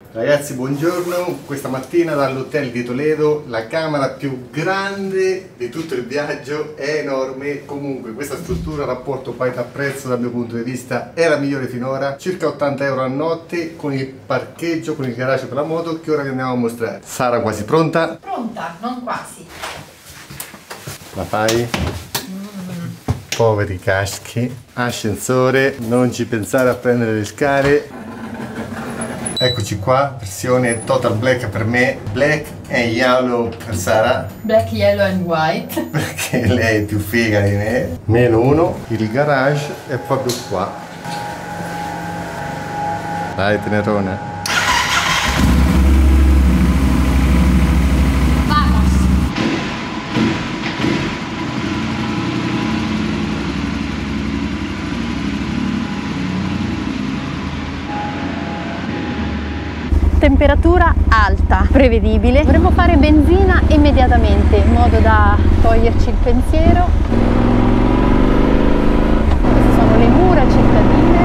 Ragazzi, buongiorno. Questa mattina dall'hotel di Toledo, la camera più grande di tutto il viaggio, è enorme. Comunque questa struttura, rapporto qualità-prezzo dal mio punto di vista, è la migliore finora. Circa 80 euro a notte con il parcheggio, con il garage per la moto, che ora vi andiamo a mostrare. Sara, quasi pronta? Pronta, non quasi. La fai? Poveri caschi. Ascensore, non ci pensare a prendere le scale. Eccoci qua, versione Total Black per me, Black and Yellow per Sara. Black, yellow and white. Perché lei è più figa di me. -1, il garage è proprio qua. Dai, tenerone. Temperatura alta, prevedibile. Dovremmo fare benzina immediatamente in modo da toglierci il pensiero. Queste sono le mura cittadine,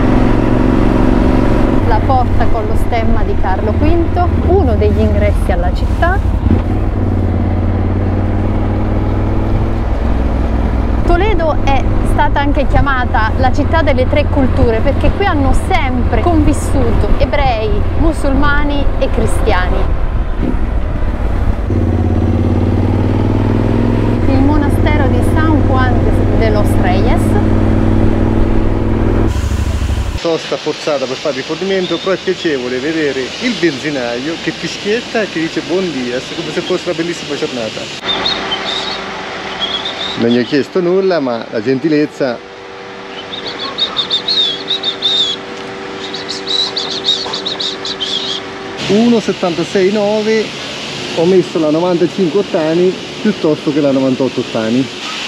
la porta con lo stemma di Carlo V, uno degli ingressi alla città. Toledo è stata anche chiamata la città delle tre culture perché qui hanno sempre convissuto ebrei, musulmani e cristiani. Il monastero di San Juan de los Reyes. Sosta forzata per fare rifornimento, però è piacevole vedere il benzinaio che fischietta e che dice buon dias, come se fosse una bellissima giornata. Non gli ho chiesto nulla, ma la gentilezza. (1,76,9) ho messo la 95 ottani piuttosto che la 98 ottani.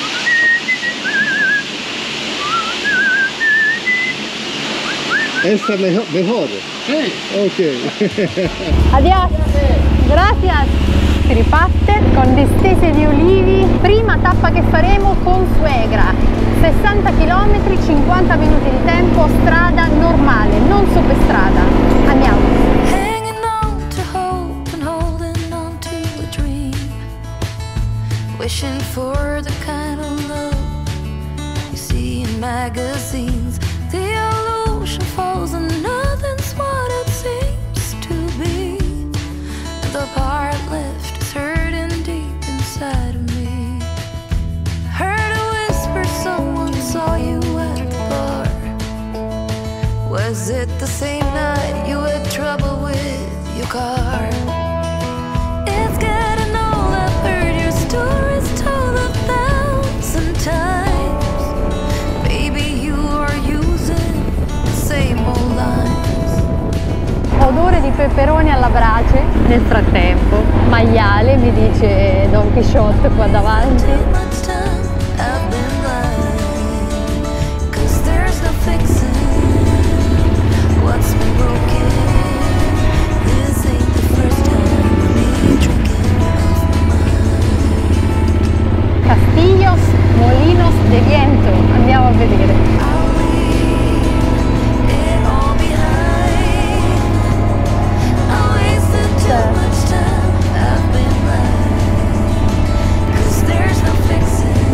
Esta mejor. Sì. Ok. Adios. Gracias. Si ripatte con distese di olivi. Prima tappa che faremo con suegra. 60 km, 50 minuti di tempo, strada normale, non superstrada. Andiamo. Hanging on to hope and holding on to a dream, wishing for the kind of love you see in magazines. The illusion falls and nothing's what it seems to be. The part left is hurting deep inside of me. Heard a whisper, someone saw you at the bar. Was it the same night you had trouble with your car? It's getting old, I've heard your stories told 1,000 times. Baby, you are using the same old lines. Odore di peperoni alla brace. Nel frattempo, maiale, mi dice Don Chisciotte qua davanti. Castillos Molinos de Viento, andiamo a vedere. Too much time I've been blind, 'cause there's no fixing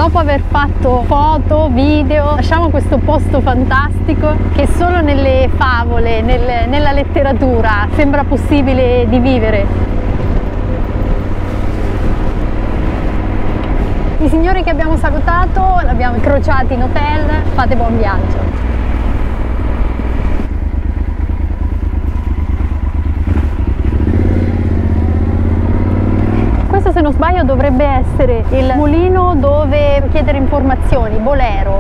Dopo aver fatto foto, video, lasciamo questo posto fantastico che solo nelle favole, nella letteratura sembra possibile di vivere. I signori che abbiamo salutato, li abbiamo incrociati in hotel, fate buon viaggio. Questo, se non sbaglio, dovrebbe essere il mulino dove chiedere informazioni, Bolero.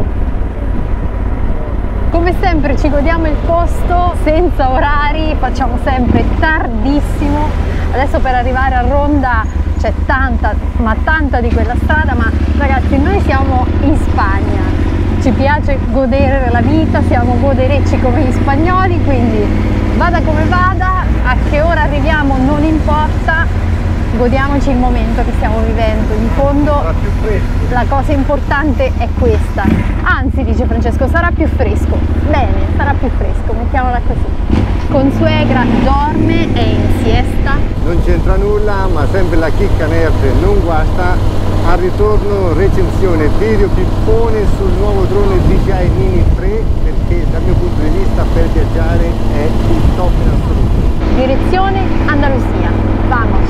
Come sempre ci godiamo il posto senza orari, facciamo sempre tardissimo. Adesso per arrivare a Ronda c'è tanta, ma tanta di quella strada, ma ragazzi, noi siamo in Spagna, ci piace godere la vita, siamo goderecci come gli spagnoli, quindi vada come vada, a che ora arriviamo non importa, godiamoci il momento che stiamo vivendo. In fondo la cosa importante è questa, anzi, dice Francesco, sarà più fresco. Bene, sarà più fresco, mettiamola così. Consuegra dorme, è in siesta. Non c'entra nulla, ma sempre la chicca nerd non guasta. Al ritorno recensione video pippone sul nuovo drone DJI Mini 3, perché dal mio punto di vista per viaggiare è il top in assoluto. Direzione Andalusia, vamos!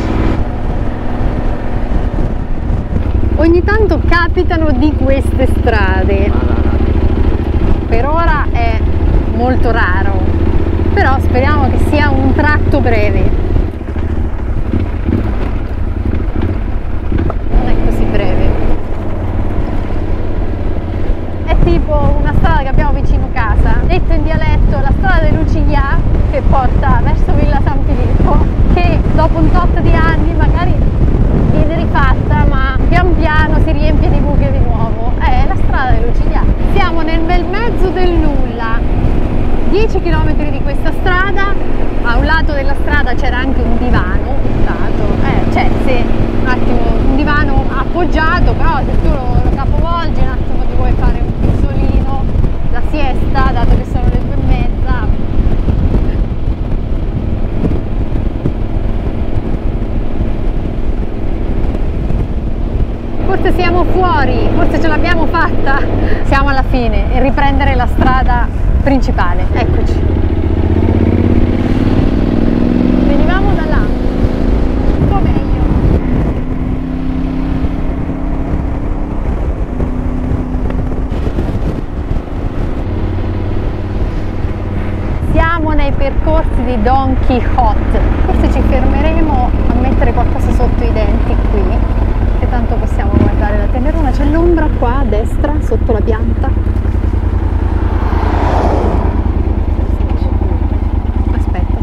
Ogni tanto capitano di queste strade, per ora è molto raro, però speriamo che sia un tratto breve. Non è così breve, è tipo una strada che abbiamo vicino casa, detto in dialetto la strada dei Luciglià, che porta verso Villa San Filippo, che dopo un tot di anni magari viene rifatta, ma pian piano si riempie di buche di nuovo. È la strada dei Luciglià. Siamo nel bel mezzo del nulla, 10 km di questa strada. A un lato della strada c'era anche un divano, cioè sì, un attimo, un divano appoggiato, però se tu lo capovolgi un attimo ti vuoi fare un pizzolino, la siesta, dato che sono le 2:30. Forse siamo fuori, forse ce l'abbiamo fatta, siamo alla fine e riprendere la strada principale, eccoci. Venivamo da là, un po' meglio. Siamo nei percorsi di Don Quixote, forse ci fermeremo a mettere qualcosa sotto i denti qui. E tanto possiamo guardare la Tenerona, c'è l'ombra qua a destra sotto la pianta. Aspetta.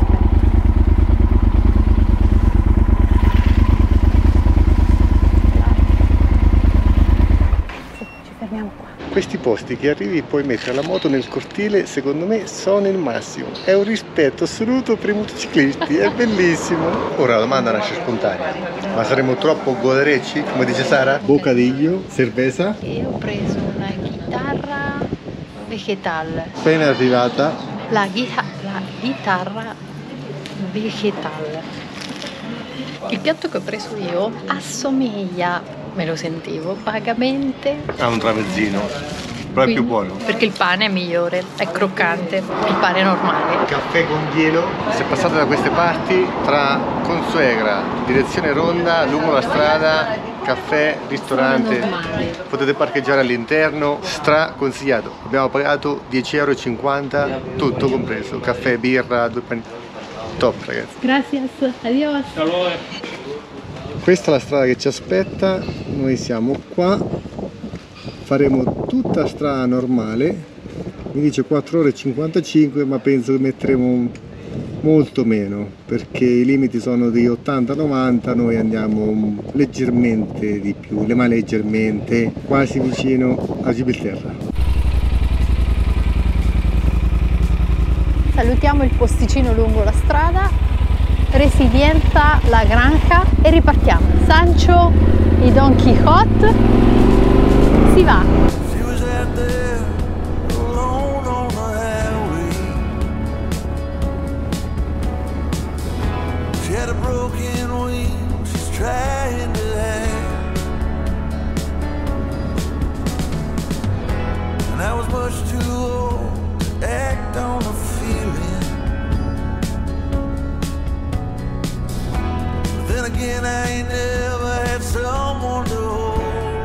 Sì, ci fermiamo qua. Questi posti che arrivi e puoi mettere la moto nel cortile, secondo me sono il massimo. È un rispetto assoluto per i motociclisti, è bellissimo. Ora la domanda nasce spontanea. Ma saremo troppo goderecci, come dice Sara? Bocadillo, cerveza. E ho preso una chitarra vegetale. Appena arrivata. La chitarra vegetale. Il piatto che ho preso io assomiglia, me lo sentivo vagamente, Ha un tramezzino, però è più buono. Perché il pane è migliore, è croccante, il pane normale. Caffè con ghielo. Se passate da queste parti, tra Consuegra, direzione Ronda, lungo la strada, caffè, ristorante, potete parcheggiare all'interno, straconsigliato. Abbiamo pagato 10,50 €, tutto compreso, caffè, birra, 2 pani. Top ragazzi. Gracias, adios. Questa è la strada che ci aspetta, noi siamo qua, faremo tutta strada normale, mi dice 4 ore e 55, ma penso che metteremo molto meno, perché i limiti sono di 80-90, noi andiamo leggermente di più, ma leggermente, quasi vicino a Gibilterra. Salutiamo il posticino lungo la strada, Residenza La Granja e ripartiamo. Sancho di Don Quixote, si va. and I was much too old to act on a feeling. But then again, I ain't never had someone to hold.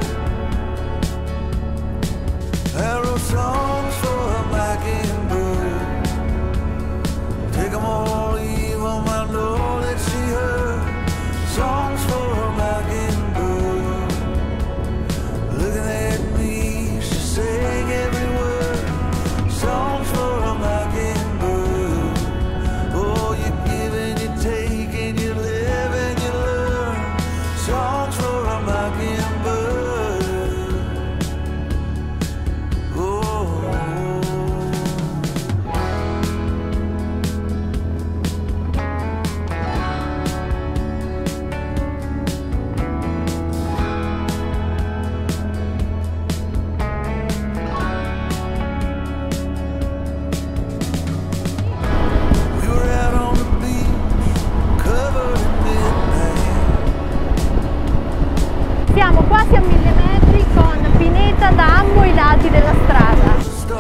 I wrote songs for a mockingbird, take them all, leave them, I know that she heard. Songs for a mockingbird, looking at me, she sang every word. Songs for a mockingbird. Oh, you give and you take and you live and you learn. Songs for a mockingbird. Oh. We were out on the beach, covered in midnight. Siamo quasi a 1000 metri con pineta da ambo i lati della strada.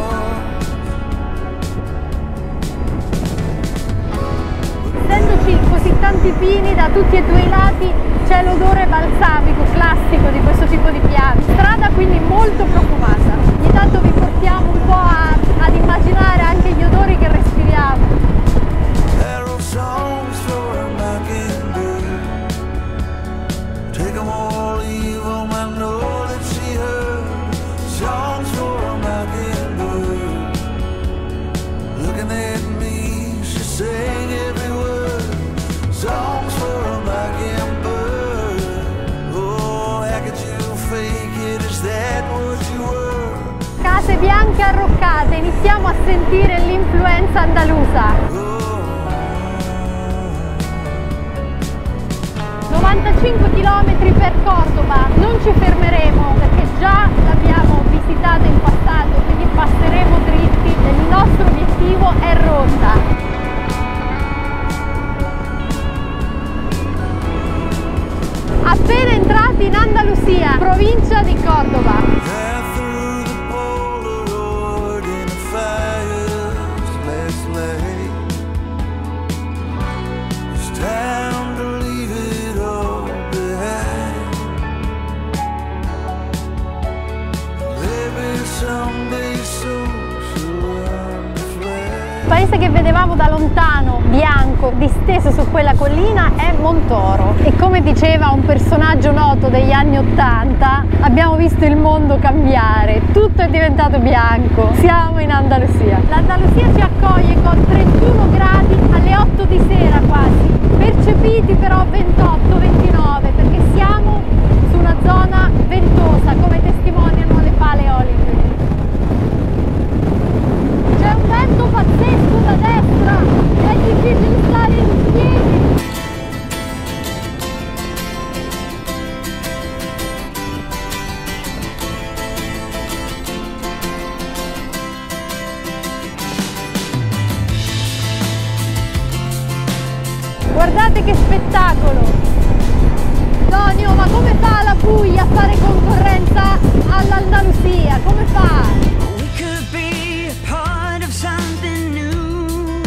Essendoci così tanti pini da tutti e due i lati, c'è l'odore balsamico classico di questo tipo di piante. Strada quindi molto profumata. Ogni tanto vi portiamo un po' ad immaginare anche gli odori che respiriamo. I wrote songs for a mockingbird, take them all, leave them, I know that she heard. Songs for a mockingbird, looking at me, she sang every word. Songs for a mockingbird. Oh, how could you fake it? Is that what you were? Case bianche arroccate, iniziamo a sentire l'influenza andalusa. 95 km per Cordova, non ci fermeremo perché già l'abbiamo visitata in passato, quindi passeremo dritti. Il nostro obiettivo è Ronda. Appena entrati in Andalusia, provincia di Cordova. Down through the Polaroid in the fire's last light. It's time to leave it all behind. Maybe someday social on the flag. Il paese che vedevamo da lontano, bianco, disteso su quella collina, è Montoro. E come diceva un personaggio noto degli anni '80, abbiamo visto il mondo cambiare, tutto è diventato bianco. Siamo in Andalusia. L'Andalusia ci accoglie con 31 gradi alle 8 di sera quasi, percepiti però 28-29 perché siamo su una zona ventosa, come testimoniano le pale eoliche. C'è un vento pazzesco da destra, è difficile stare in piedi. Guardate che spettacolo! Tonio, ma come fa la Puglia a fare concorrenza all'Andalusia? Come fa? We could be a part of something new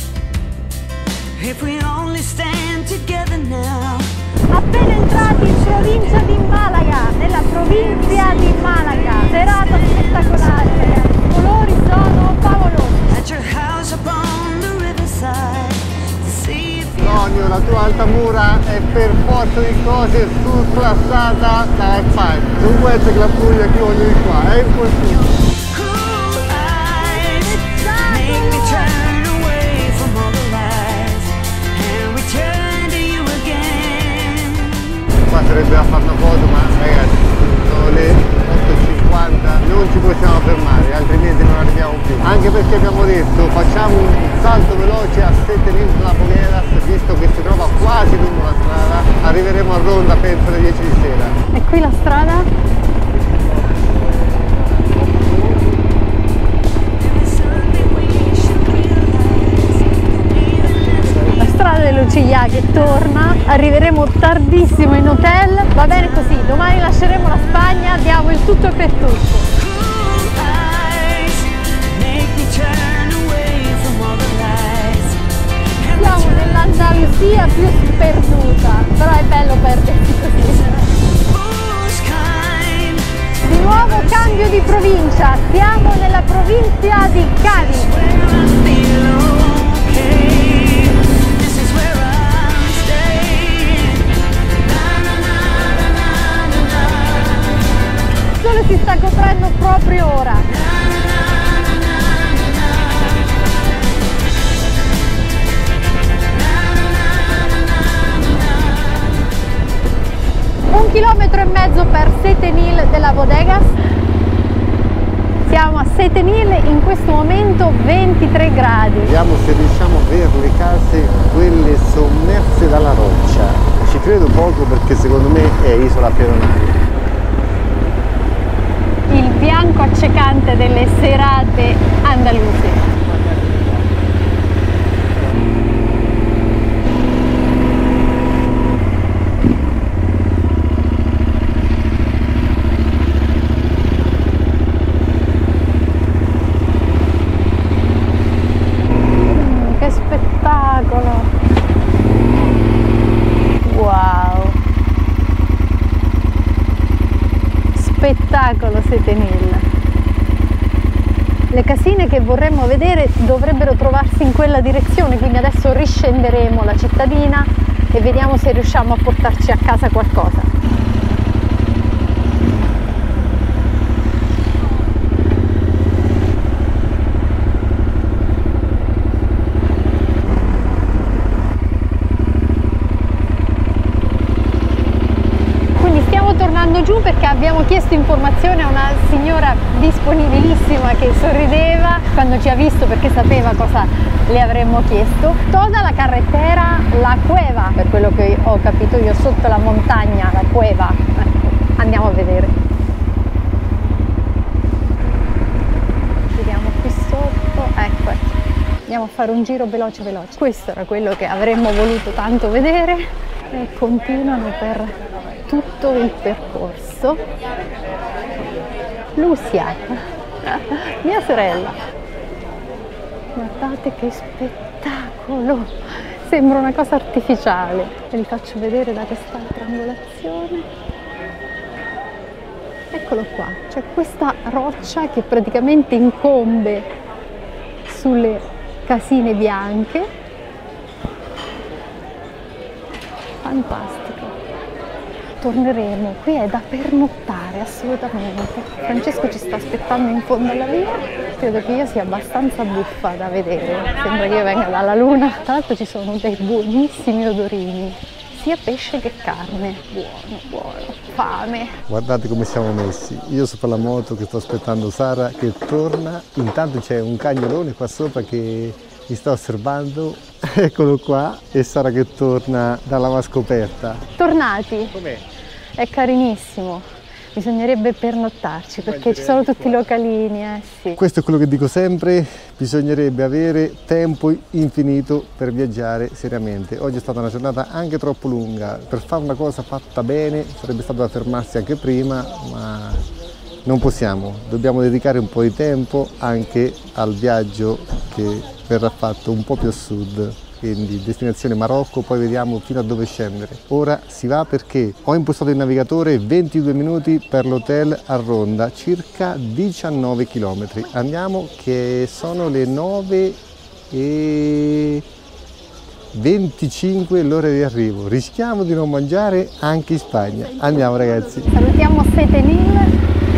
if we only stand together now. Appena entrati in provincia di Malaga, nella provincia di Malaga. Serata spettacolare, ragazzi. I colori sono favolosi. At your house upon the riverside to see if you Tonio, la tua Altamura è per forza di cose surclassata da Alpine. Non può essere che la Puglia che voglio di qua, è impossibile. cool eyes make me turn away from all the lies and return to you again. Qua sarebbe da fare una foto, ma ragazzi, sono le 8:50, non ci possiamo fermare, altrimenti non arriviamo più. Anche perché abbiamo detto facciamo un salto veloce a Sette Islas Fogueras, visto che si trova quasi lungo la strada, arriveremo a Ronda penso alle 10 di sera. E qui la strada? La strada dello Ciglia che torna, arriveremo tardissimo in hotel, va bene così, domani lasceremo la Spagna, diamo il tutto e per tutto. Cool eyes provincia, siamo nella provincia di Cadiz. Il sole si sta coprendo proprio ora. Un chilometro e mezzo per Setenil de las Bodegas. Siamo a Setenil, in questo momento 23 gradi. Vediamo se riusciamo a vedere le case, quelle sommerse dalla roccia. Ci credo poco perché secondo me è isola pedonale. Il bianco accecante delle serate andaluse. Wow, spettacolo Setenil. Le casine che vorremmo vedere dovrebbero trovarsi in quella direzione, quindi adesso riscenderemo la cittadina e vediamo se riusciamo a portarci a casa qualcosa. Giù perché abbiamo chiesto informazione a una signora disponibilissima che sorrideva quando ci ha visto perché sapeva cosa le avremmo chiesto. Toda la carretera La Cueva, per quello che ho capito io, sotto la montagna La Cueva. Andiamo a vedere. Vediamo qui sotto, ecco. Andiamo a fare un giro veloce veloce. Questo era quello che avremmo voluto tanto vedere e continuano per tutto il percorso. Lucia, mia sorella, guardate che spettacolo, sembra una cosa artificiale. Ve li faccio vedere da quest'altra angolazione. Eccolo qua, c'è questa roccia che praticamente incombe sulle casine bianche. Fantastico. Torneremo, qui è da pernottare assolutamente. Francesco ci sta aspettando in fondo alla via, credo che io sia abbastanza buffa da vedere, sembra che io venga dalla luna. Tra l'altro ci sono dei buonissimi odorini, sia pesce che carne, buono, buono, fame. Guardate come siamo messi, io sopra la moto che sto aspettando Sara che torna, intanto c'è un cagnolone qua sopra che mi sta osservando, eccolo qua, e Sara che torna dalla mascoperta. Tornati? Com'è? È carinissimo, bisognerebbe pernottarci perché ci sono tutti i localini, sì. Questo è quello che dico sempre, bisognerebbe avere tempo infinito per viaggiare seriamente. Oggi è stata una giornata anche troppo lunga, per fare una cosa fatta bene sarebbe stato da fermarsi anche prima, ma non possiamo, dobbiamo dedicare un po' di tempo anche al viaggio che verrà fatto un po' più a sud. Quindi destinazione Marocco, poi vediamo fino a dove scendere. Ora si va perché ho impostato il navigatore 22 minuti per l'hotel a Ronda, circa 19 km. Andiamo che sono le 9:25 l'ora di arrivo. Rischiamo di non mangiare anche in Spagna. Andiamo ragazzi. Salutiamo Setenil.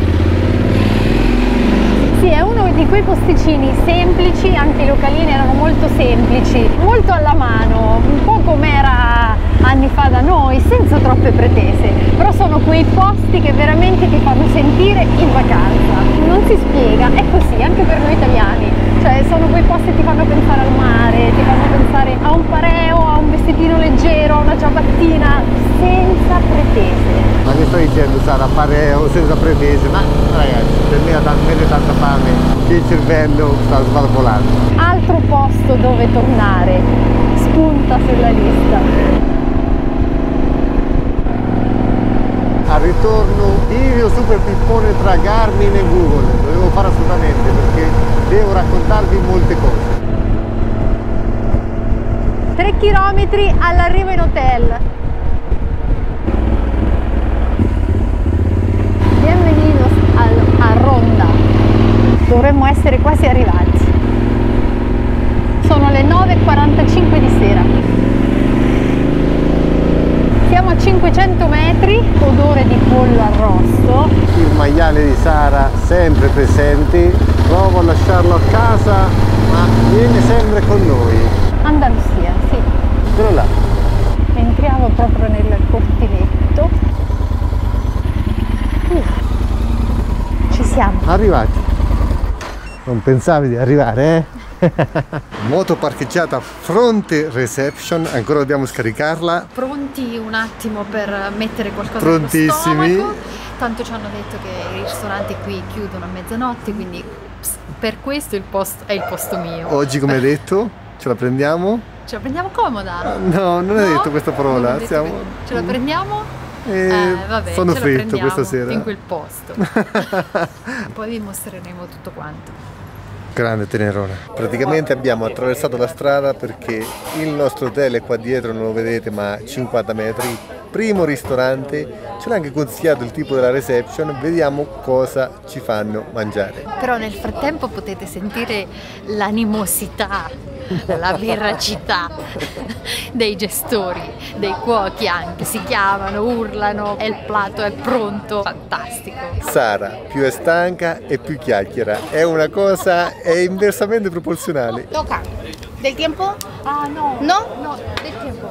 Sì, è uno di quei posticini semplici, anche i localini erano molto semplici, molto alla mano, un po' come era anni fa da noi, senza troppe pretese, però sono quei posti che veramente ti fanno sentire in vacanza, non si spiega, è così anche per noi italiani, cioè sono quei posti che ti fanno pensare al mare, ti fanno pensare a un pareo, a un vestitino leggero, a una ciabattina, senza pretese. Ma che sto dicendo Sara, pareo senza pretese? Ma ragazzi, per me ha talmente tanta fame che il cervello sta svalvolando. Altro posto dove tornare, spunta sulla lista. Al ritorno video super pippone tra Garmin e Google, lo devo fare assolutamente perché devo raccontarvi molte cose. 3 chilometri all'arrivo in hotel. Bienvenidos a Ronda. dovremmo essere quasi arrivati. Sono le 9:45 di sera. Siamo a 500 metri, odore di pollo arrosto. Il maiale di Sara sempre presenti, provo a lasciarlo a casa ma viene sempre con noi. Andalusia, sì. Quello là. Entriamo proprio nel cortiletto. Ci siamo. Arrivati. Non pensavi di arrivare, eh? Moto parcheggiata fronte reception, ancora dobbiamo scaricarla. Pronti un attimo per mettere qualcosa Prontissimi. nello stomaco. Tanto ci hanno detto che i ristoranti qui chiudono a mezzanotte, quindi per questo il posto è il posto mio. Oggi, come hai detto, ce la prendiamo? Ce la prendiamo comoda? No, non hai detto questa parola. Non ho detto Siamo... che- Ce la prendiamo? Vabbè, sono ce la freddo prendiamo questa sera. in quel posto. Poi vi mostreremo tutto quanto. Grande Tenerona. Praticamente abbiamo attraversato la strada perché il nostro hotel è qua dietro, non lo vedete, ma a 50 metri. Primo ristorante, ce l'ha anche consigliato il tipo della reception, vediamo cosa ci fanno mangiare. Però nel frattempo potete sentire l'animosità, la veracità dei gestori, dei cuochi anche, si chiamano, urlano e il piatto è pronto, fantastico. Sara più è stanca e più chiacchiera, è una cosa, è inversamente proporzionale. Toca. ¿Del tiempo? Ah no, No. no, del tempo,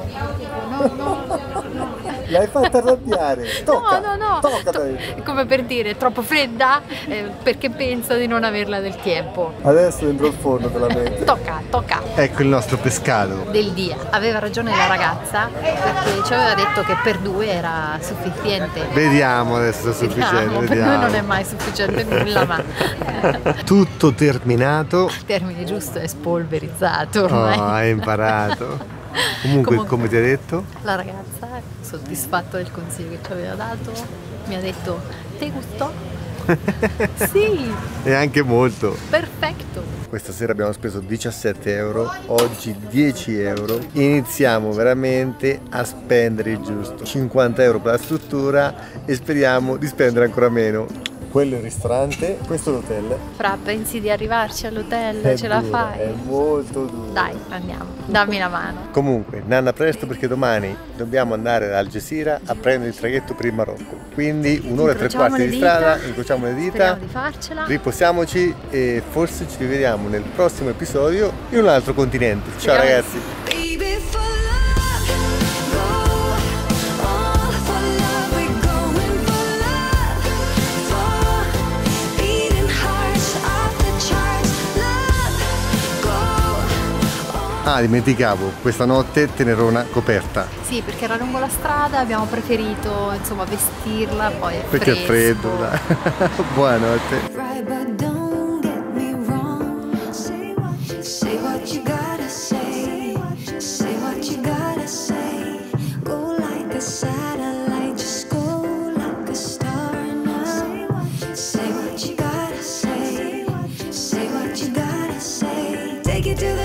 no. L'hai fatta arrabbiare. Tocca, No. tocca. È come per dire, è troppo fredda perché pensa di non averla del tempo. Adesso dentro il forno te la metti. Tocca. Ecco il nostro pescato. Del dia. Aveva ragione la ragazza perché ci aveva detto che per 2 era sufficiente. Vediamo adesso se è sufficiente. Per noi non è mai sufficiente nulla, ma Tutto terminato. il termine giusto è spolverizzato Oh, ormai. hai imparato. Comunque, come ti ha detto? La ragazza, soddisfatta del consiglio che ci aveva dato, mi ha detto: "Te gustò?" Sì, E anche molto. perfetto. Questa sera abbiamo speso 17 euro, oggi 10 euro. Iniziamo veramente a spendere il giusto. 50 euro per la struttura e speriamo di spendere ancora meno. Quello è il ristorante, questo è l'hotel. Fra, pensi di arrivarci all'hotel? Ce la fai? È molto duro. Dai, andiamo, dammi la mano. Comunque, nanna presto perché domani dobbiamo andare ad Algeciras a prendere il traghetto per il Marocco. Quindi un'ora e tre Incrociamo quarti le di dita. strada, incrociamo le dita, Speriamo di farcela. riposiamoci e forse ci rivediamo nel prossimo episodio in un altro continente. Ciao Speriamo di ragazzi! Baby, for love, go. All for love, we're going for love. For beating hearts off the charts. Love, go. Ah, dimenticavo, questa notte Tenerona coperta. Sì, perché era lungo la strada, abbiamo preferito insomma vestirla, poi è Perché è freddo, fresco. dai. Buonanotte. Right, but don't get me wrong. Say what you gotta say. Say what you gotta say. Go like a satellite, just go like a star now. Say what you gotta say. Say what you gotta say. Take it to the